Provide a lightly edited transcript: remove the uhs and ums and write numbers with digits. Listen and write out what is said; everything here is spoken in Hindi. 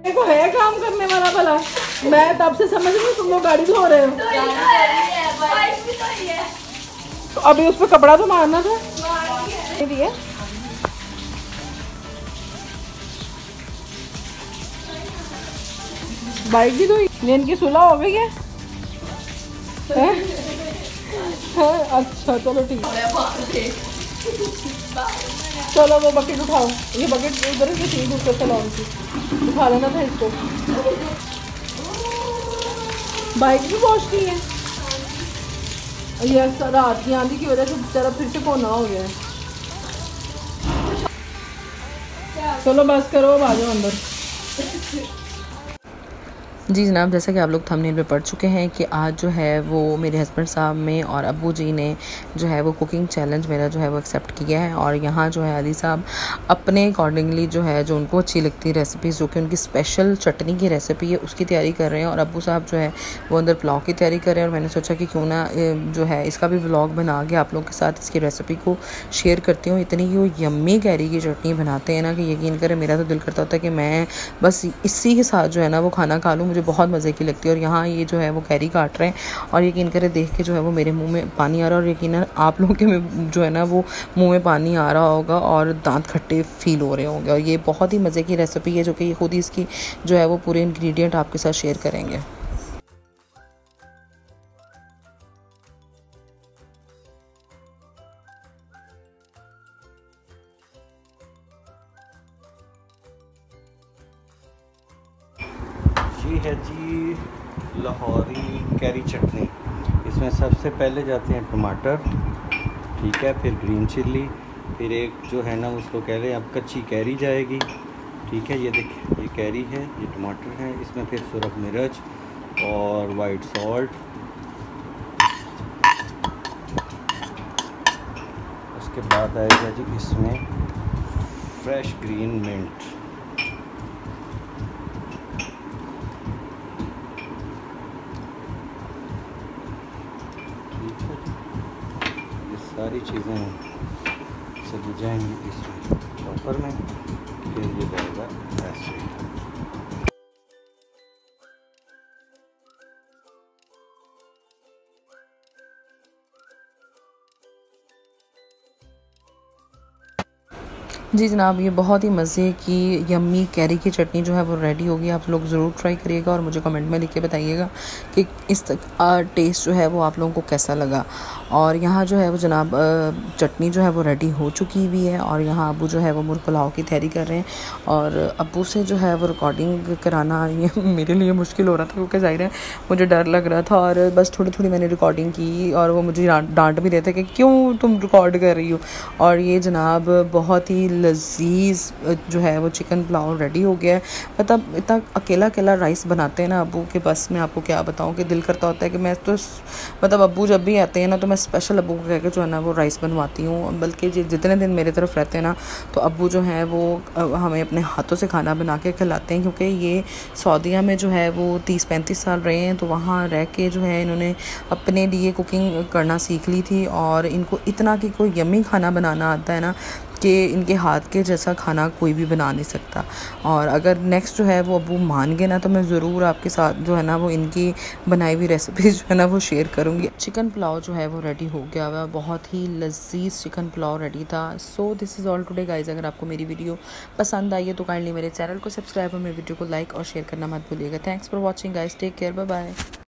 देखो है काम करने वाला भला। मैं तब से समझ रही हूँ तुम लोग गाड़ी धो रहे हो। तो अभी उस पर कपड़ा तो मारना था। बाइक भी धोई। नींद की सुलह हो गई है? अच्छा चलो ठीक है। चलो वो बकेट उठाओ। ये बकेट उधर से थी दूसरे से लॉन्ग की, उठा लेना था इसको। बाइक भी वॉश की है। ये रात की आंधी की वजह से बेचारा फिर से कोना हो गया है। चलो बस करो, अब आ जाओ अंदर। जी जनाब, जैसा कि आप लोग थंबनेल में पढ़ चुके हैं कि आज जो है वो मेरे हस्बैंड साहब में और अब्बू जी ने जो है वो कुकिंग चैलेंज मेरा जो है वो एक्सेप्ट किया है। और यहाँ जो है अली साहब अपने अकॉर्डिंगली जो है जो उनको अच्छी लगती रेसिपीज़, जो कि उनकी स्पेशल चटनी की रेसिपी है, उसकी तैयारी कर रहे हैं। और अब्बू साहब जो है वो अंदर पुलाव की तैयारी कर रहे हैं। और मैंने सोचा कि क्यों ना जो है इसका भी व्लॉग बना के आप लोगों के साथ इसकी रेसिपी को शेयर करती हूँ। इतनी ही वो यम्मी कैरी की चटनी बनाते हैं ना कि यकीन करें मेरा तो दिल करता होता है कि मैं बस इसी के साथ जो है ना वो खाना खा लूँ। मुझे बहुत मज़े की लगती है। और यहाँ ये जो है वो कैरी काट रहे हैं और यकीन करें देख के जो है वो मेरे मुंह में पानी आ रहा है। और यकीन आप लोगों के जो है ना वो मुंह में पानी आ रहा होगा और दांत खट्टे फील हो रहे होंगे। और ये बहुत ही मज़े की रेसिपी है जो कि खुद ही इसकी जो है वो पूरे इंग्रेडिएंट आपके साथ शेयर करेंगे। ये है जी लाहौरी कैरी चटनी। इसमें सबसे पहले जाते हैं टमाटर, ठीक है, फिर ग्रीन चिल्ली, फिर एक जो है ना उसको कह रहे हैं अब कच्ची कैरी जाएगी, ठीक है। ये देखिए ये कैरी है, ये टमाटर है, इसमें फिर सुरख मिर्च और वाइट सॉल्ट। उसके बाद आएगा जी इसमें फ्रेश ग्रीन मिंट, ये सारी चीज़ें चली जाएंगी इसमें चॉपर में, फिर ये जाएगा ऐसे। जी जनाब, ये बहुत ही मज़े की यम्मी कैरी की चटनी जो है वो रेडी होगी। आप लोग ज़रूर ट्राई करिएगा और मुझे कमेंट में लिख के बताइएगा कि इस टेस्ट जो है वो आप लोगों को कैसा लगा। और यहाँ जो है वो जनाब चटनी जो है वो रेडी हो चुकी हुई है। और यहाँ अब्बू जो है वो मुर्ग पुलाव की तैयारी कर रहे हैं। और अब्बू से जो है वो रिकॉर्डिंग कराना ये मेरे लिए मुश्किल हो रहा था क्योंकि ज़ाहिर है मुझे डर लग रहा था। और बस थोड़ी थोड़ी मैंने रिकॉर्डिंग की और वो मुझे डांट भी रहे थे कि क्यों तुम रिकॉर्ड कर रही हो। और ये जनाब बहुत ही लजीज जो है वो चिकन पुलाव रेडी हो गया है। मतलब इतना अकेला अकेला राइस बनाते हैं ना अब्बू के, बस मैं आपको क्या बताऊं कि दिल करता होता है कि मैं तो मतलब अब्बू जब भी आते हैं ना तो मैं स्पेशल अब्बू को कह के जो है ना वो राइस बनवाती हूँ। बल्कि जितने दिन मेरे तरफ रहते हैं ना तो अब्बू जो है वो हमें अपने हाथों से खाना बना के खिलाते हैं। क्योंकि ये सऊदीया में जो है वो 30-35 साल रहे हैं, तो वहाँ रह के जो है इन्होंने अपने लिए कुकिंग करना सीख ली थी। और इनको इतना कि कोई यम्मी खाना बनाना आता है ना कि इनके हाथ के जैसा खाना कोई भी बना नहीं सकता। और अगर नेक्स्ट जो है वो अब्बू मान गए ना तो मैं ज़रूर आपके साथ जो है ना वो इनकी बनाई हुई रेसिपीज़ जो है ना वो शेयर करूँगी। चिकन पुलाव जो है वो रेडी हो गया हुआ, बहुत ही लजीज चिकन पुलाव रेडी था। So this is all today guys. अगर आपको मेरी वीडियो पसंद आई है तो काइंडली मेरे चैनल को सब्सक्राइब और मेरे वीडियो को लाइक और शेयर करना मत भूलिएगा। Thanks for watching guys, take care, bye bye.